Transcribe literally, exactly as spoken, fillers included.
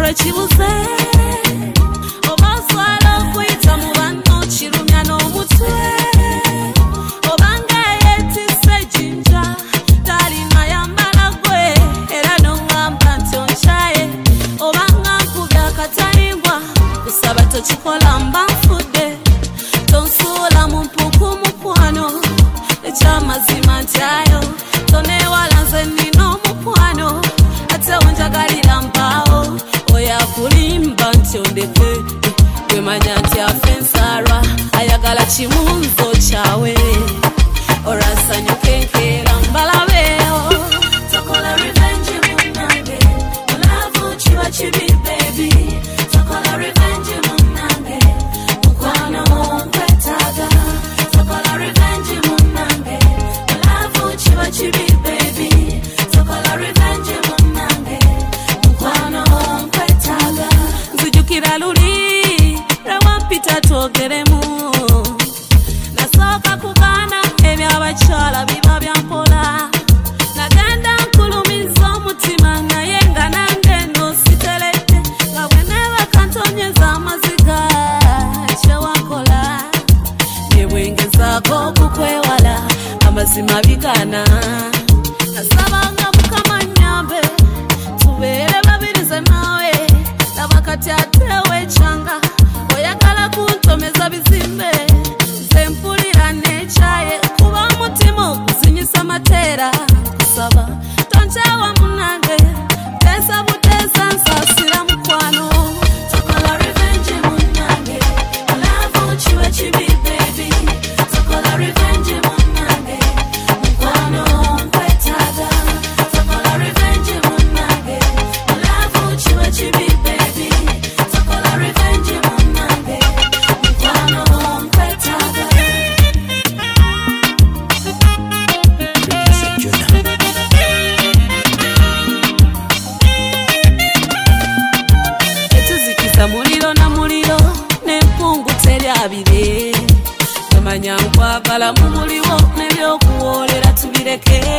bwe kibuze obaswala okuyita mu banno kirumya n'omutwe obanga yeetisse jinja talina yambala gwe era n'oŋŋamba nti onkyaye obanga nkubya akatalimbwa kusaba tokikola mba nfudde tonsuula mu mpuku mukwano ekyamazima ntyayo toneewala nze nnina omukwano ate wenjagalira mpaawo oyakulimba nti ondeke wemanya nti afe nsaalwa ayagala kimu nze okyawe orasanyuke nkeera mbalabeewo tokola revenge munnange olaavu kiba kibi baby tokola revenge munnange mukwano nkwetaaga tokola revenge munnange olaavu kiba kibi baby tokola revenge munnange mukwano nkwetaaga nzijukira luli lwewampita twogeremu nasooka kugaana ebyabakyala biba byampola nagenda nkulumiza omutima naye nga nange nositeredde nga bwe neebaka ntonyeza amaziga kyewakola ne bwengezaako okukwewala amazima bigaana nasabanga mukama nnyambe tubeere babirize naawe laba kati ateewo ekyanga oyagala kuntomeza bizimbe nze mpulira n'ekyaye kuba omutima okuzinyisa mateera kusaba tonkyawa munnange teesa buteesa nsaasira mukwano tokola revenge munnange olaavu kiba kibi baby tokola revenge munnange mukwano nkwetaaga tokola revenge munnange olaavu kiba kibi baby tokola revenge munnange mukwano nkwetaaga etuzikiza muliro na muliro n'empungu teryabire tomanya nkwagala mu muliwo n'ebyokuwoolera tubireke